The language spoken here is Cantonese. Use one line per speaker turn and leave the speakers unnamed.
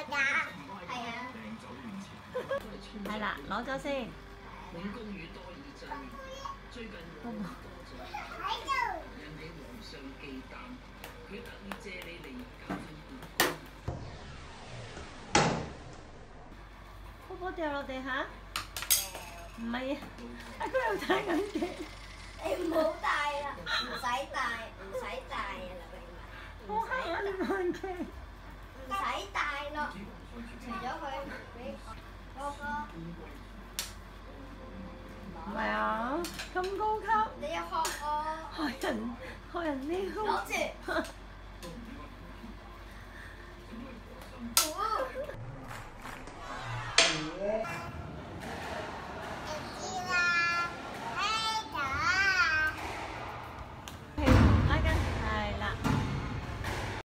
㗎？係啊。
係啦，攞咗先。波波掉落地下？唔係啊，佢又戴眼鏡。
你唔好戴啦，唔使戴，唔使戴啊啦，
好黑啊！你眼鏡。
唔使戴咯，除咗佢俾哥哥。
唔係啊，咁高級。
你要學我。
學人撩。
攞住。